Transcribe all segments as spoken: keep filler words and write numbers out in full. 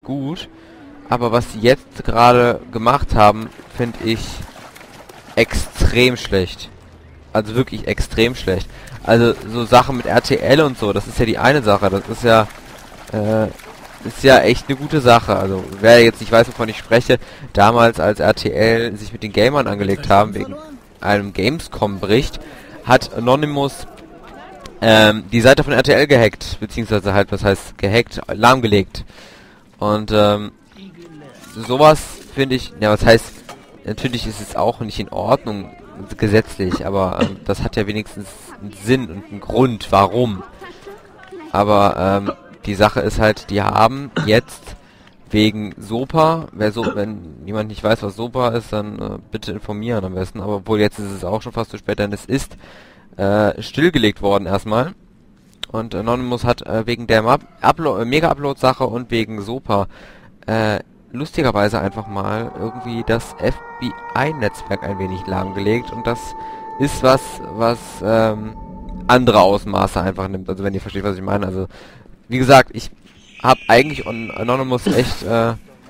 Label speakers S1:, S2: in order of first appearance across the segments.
S1: gut. Aber was sie jetzt gerade gemacht haben, finde ich extrem schlecht. Also wirklich extrem schlecht. Also so Sachen mit R T L und so, das ist ja die eine Sache. Das ist ja, äh, ist ja echt eine gute Sache. Also wer jetzt nicht weiß, wovon ich spreche, damals als R T L sich mit den Gamern angelegt haben, wegen einem Gamescom-Bericht, hat Anonymous ähm, die Seite von R T L gehackt, beziehungsweise halt, was heißt gehackt, lahmgelegt. Und ähm, sowas finde ich, ja was heißt, natürlich ist es auch nicht in Ordnung gesetzlich, aber ähm, das hat ja wenigstens einen Sinn und einen Grund, warum. Aber ähm, die Sache ist halt, die haben jetzt wegen SOPA, wer so, wenn jemand nicht weiß, was SOPA ist, dann äh, bitte informieren am besten. Aber obwohl jetzt ist es auch schon fast zu spät, denn es ist äh, stillgelegt worden erstmal. Und Anonymous hat äh, wegen der Upload, äh, Mega-Upload-Sache und wegen SOPA äh, lustigerweise einfach mal irgendwie das F B I-Netzwerk ein wenig lahmgelegt. Und das ist was, was ähm, andere Ausmaße einfach nimmt. Also wenn ihr versteht, was ich meine. Also wie gesagt, ich habe eigentlich on Anonymous echt äh,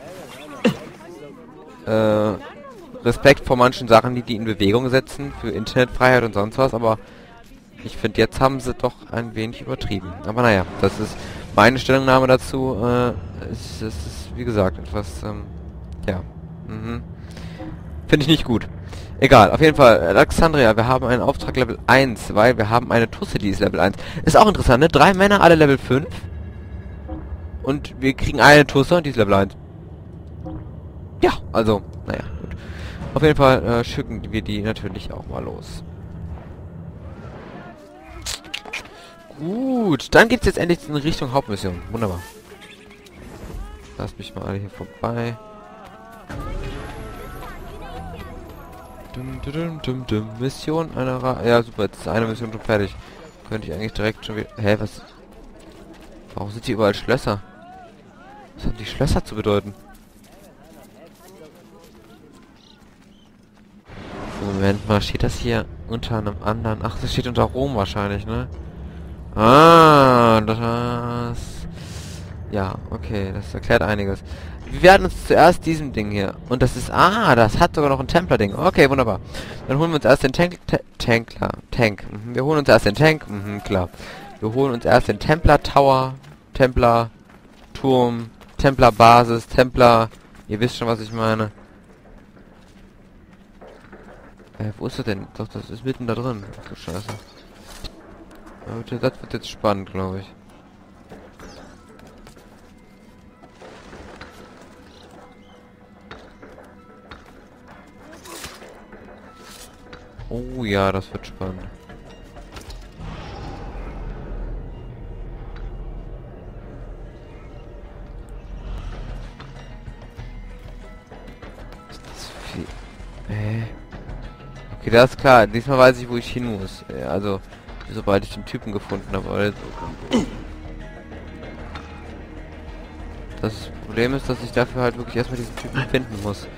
S1: äh, Respekt vor manchen Sachen, die die in Bewegung setzen, für Internetfreiheit und sonst was, aber ich finde, jetzt haben sie doch ein wenig übertrieben. Aber naja, das ist meine Stellungnahme dazu. Äh, es, es ist, wie gesagt, etwas, ähm, ja, mhm. Finde ich nicht gut. Egal, auf jeden Fall, Alexandria, wir haben einen Auftrag Level eins, weil wir haben eine Tusse, die ist Level eins. Ist auch interessant, ne? Drei Männer, alle Level fünf. Und wir kriegen eine Tusse und die ist Level eins. Ja, also, naja, gut. Auf jeden Fall äh, schicken wir die natürlich auch mal los. Gut, dann geht's jetzt endlich in Richtung Hauptmission. Wunderbar. Lasst mich mal alle hier vorbei. Dum, dum, dum, dum. Mission einer Ra ja super, jetzt ist eine Mission schon fertig. Könnte ich eigentlich direkt schon wieder... Hä, was... Warum sind hier überall Schlösser? Was haben die Schlösser zu bedeuten? Moment mal, steht das hier unter einem anderen... Ach, das steht unter Rom wahrscheinlich, ne? Ah, das... Ja, okay, das erklärt einiges. Wir werden uns zuerst diesem Ding hier... Und das ist... Ah, das hat sogar noch ein Templar-Ding. Okay, wunderbar. Dann holen wir uns erst den Tank... Tankler. Tank. Mhm. Wir holen uns erst den Tank. Mhm, klar. Wir holen uns erst den Templar-Tower. Templar-Turm. Templar-Basis. Templar... Ihr wisst schon, was ich meine. Äh, wo ist er denn? Doch, das ist mitten da drin. Ach du Scheiße. Ja, das wird jetzt spannend, glaube ich. Oh ja, das wird spannend. Ist das viel? Äh. Okay, das ist klar. Diesmal weiß ich, wo ich hin muss. Ja, also, sobald ich den Typen gefunden habe. Aber jetzt das Problem ist, dass ich dafür halt wirklich erstmal diesen Typen finden muss.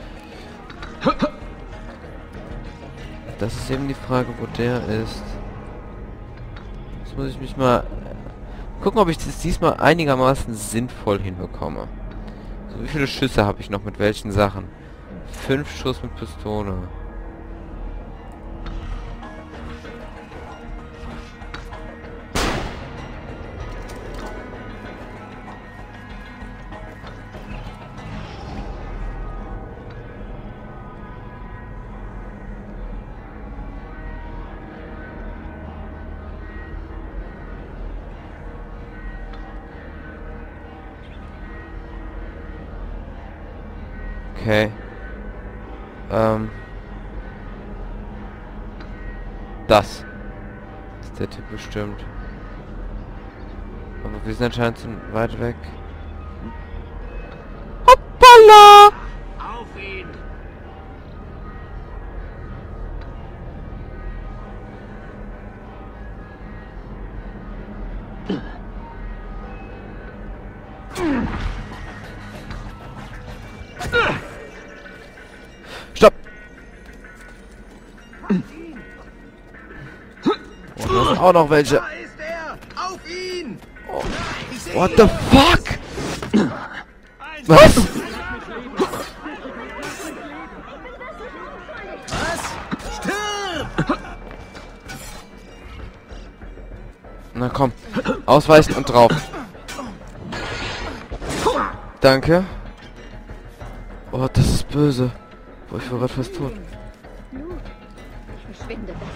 S1: Das ist eben die Frage, wo der ist. Jetzt muss ich mich mal gucken, ob ich das diesmal einigermaßen sinnvoll hinbekomme. So, wie viele Schüsse habe ich noch mit welchen Sachen? Fünf Schuss mit Pistole. Okay. Ähm. Das ist der Typ bestimmt. Aber wir sind anscheinend zu weit weg. Hoppala! Auf ihn! Stopp! Oh, da sind auch noch welche. Oh. What the fuck? Was?
S2: Was? Stirb!
S1: Na komm. Ausweichen und drauf. Danke. Oh, das ist böse. Oh, ich war gerade fast tot.
S3: Nun, verschwinde das.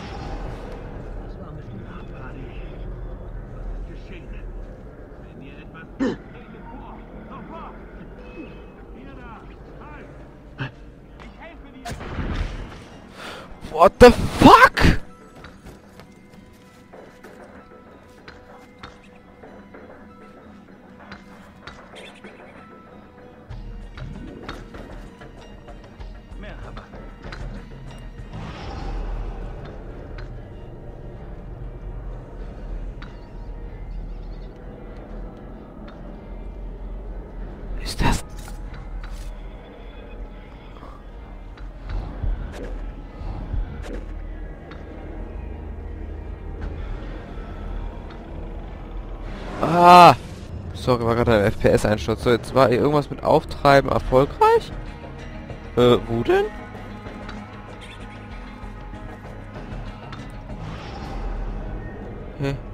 S1: What the fuck? Ist das? Ah! Sorry, war gerade ein F P S-Einsturz. So, jetzt war hier irgendwas mit Auftreiben erfolgreich? Äh, wo denn? Hä?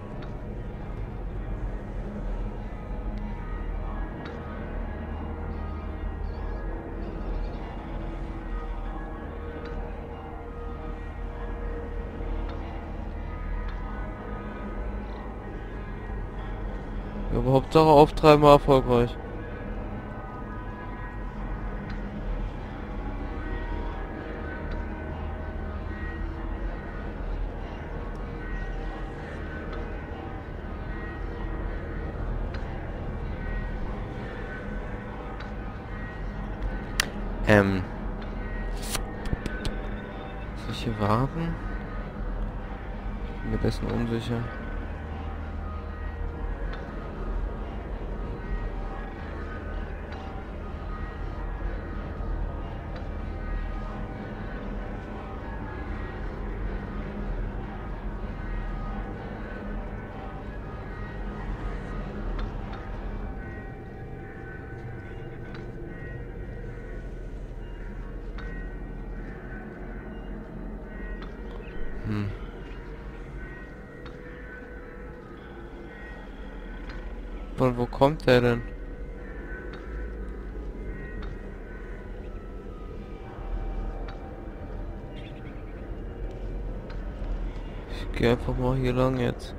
S1: Ja, aber Hauptsache Auftreiben war erfolgreich. Ähm. Soll ich hier warten? Ich bin mir dessen unsicher. Hm. Von wo kommt der denn? Ich gehe einfach mal hier lang jetzt.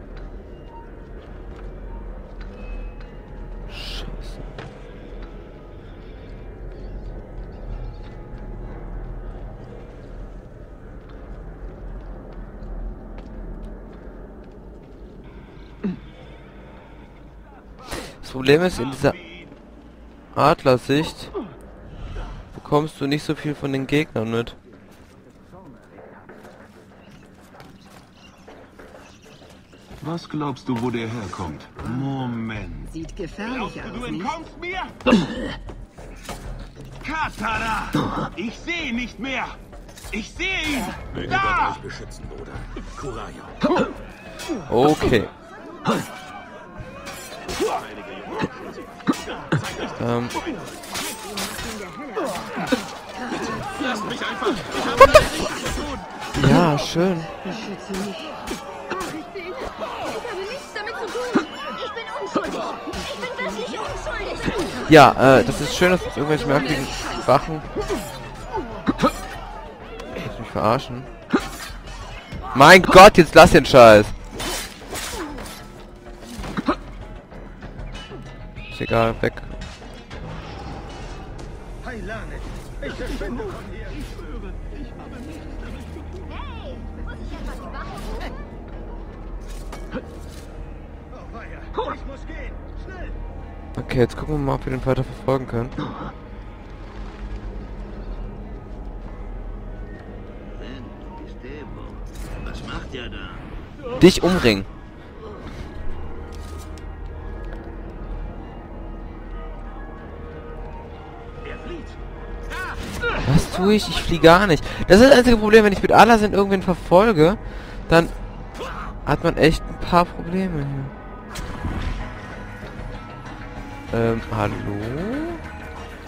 S1: Scheiße. Das Problem ist, in dieser Adlersicht bekommst du nicht so viel von den Gegnern mit.
S4: Was glaubst du, wo der herkommt? Moment.
S5: Sieht gefährlich aus,
S2: Du
S5: nicht?
S2: entkommst mir? Katara! Ich sehe ihn nicht mehr! Ich sehe ihn!
S6: Möge
S2: Da!
S6: Gott euch beschützen, Bruder. Kuraya.
S1: Okay. Ähm.
S6: Lasst mich einfach. Ich habe nichts zu tun.
S1: Ja, schön.
S5: Beschütze mich.
S3: Ich habe nichts damit zu tun. Ich bin unschuldig. Ich bin wirklich unschuldig.
S1: Ja, äh, das ist schön, dass irgendwelche merkwürdigen Wachen ich mich verarschen. Mein Gott, jetzt lass den Scheiß. Ist egal, weg.
S2: Ich verschwinde von hier! Ich schwöre, ich habe nichts damit zu tun!
S3: Hey, muss ich etwas die Wache rufen?
S2: Oh weia, ich muss gehen! Schnell!
S1: Okay, jetzt gucken wir mal, ob wir den weiter verfolgen können.
S6: Was macht ihr da?
S1: Dich umringen.
S2: Er flieht!
S1: Was tue ich? Ich fliege gar nicht. Das ist das einzige Problem, wenn ich mit Alasin irgendwen verfolge, dann hat man echt ein paar Probleme hier. Ähm, hallo?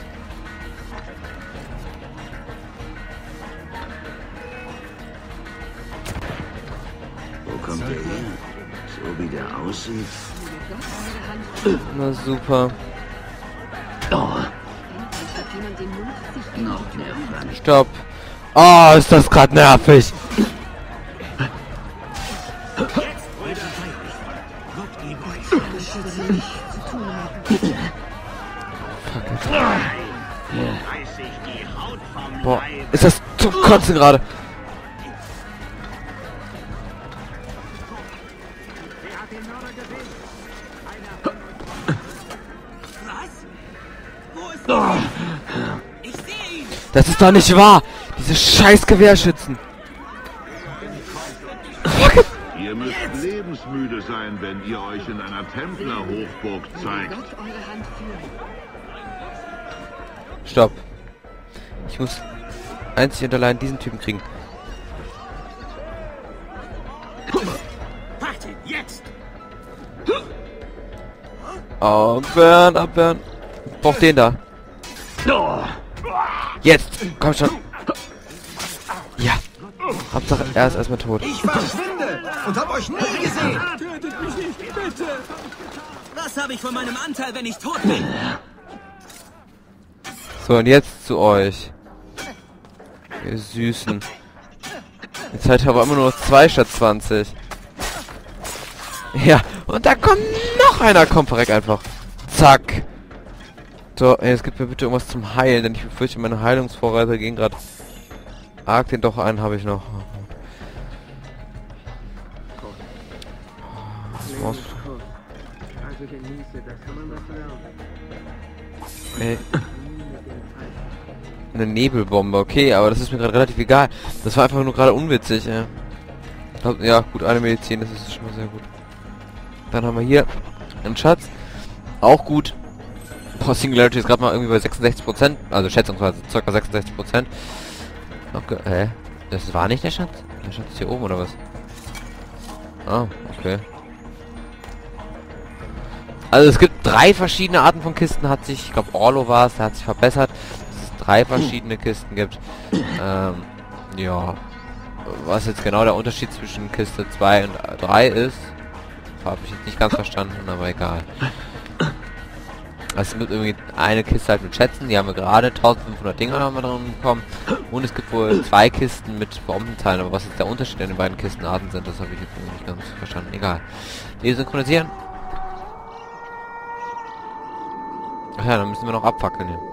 S4: müssen.
S1: Na super.
S5: Noch nervös.
S1: Stopp. Oh, ist das gerade nervig. Boah, ist das zum Kotzen gerade. Das ist doch nicht wahr! Diese scheiß Gewehrschützen!
S4: Ihr müsst lebensmüde sein, wenn ihr euch in einer Templer-Hochburg zeigt.
S1: Stopp. Ich muss einzig und allein diesen Typen kriegen.
S6: Warte, jetzt!
S1: Abwehren, abwehren. Ich brauch den da. Jetzt! Komm schon! Ja! Hauptsache, er ist erstmal tot.
S2: Ich verschwinde und hab euch nie gesehen.
S6: Tötet mich nicht, bitte! Was habe ich von meinem Anteil, wenn ich tot bin?
S1: So, und jetzt zu euch. Ihr Süßen. Jetzt seid ihr aber immer nur noch zwei statt zwanzig. Ja, und da kommt noch einer. Komm, verreck einfach. Zack. So, ey, es gibt mir bitte irgendwas zum Heilen, denn ich befürchte, meine Heilungsvorräte gehen gerade arg. Den doch einen habe ich noch. Maus. Ey. Eine Nebelbombe, okay, aber das ist mir gerade relativ egal. Das war einfach nur gerade unwitzig, ey. Ja, gut, eine Medizin, das ist schon mal sehr gut. Dann haben wir hier einen Schatz. Auch gut. Boah, Singularity ist gerade mal irgendwie bei sechsundsechzig Prozent. Also schätzungsweise ca. sechsundsechzig Prozent. Okay, hä? Das war nicht der Schatz? Der Schatz ist hier oben, oder was? Ah, okay. Also es gibt drei verschiedene Arten von Kisten, hat sich, ich glaube Orlo war es, der hat sich verbessert, dass es drei verschiedene Kisten gibt. Ähm, ja. Was jetzt genau der Unterschied zwischen Kiste zwei und drei ist, habe ich jetzt nicht ganz verstanden, aber egal. Also es gibt irgendwie eine Kiste halt mit Schätzen, die haben wir gerade, eintausendfünfhundert Dinger haben wir drin bekommen. Und es gibt wohl zwei Kisten mit Bombenteilen, aber was jetzt der Unterschied in den beiden Kistenarten sind, das habe ich jetzt nicht ganz verstanden. Egal. Die synchronisieren. Ach ja, dann müssen wir noch abfackeln hier.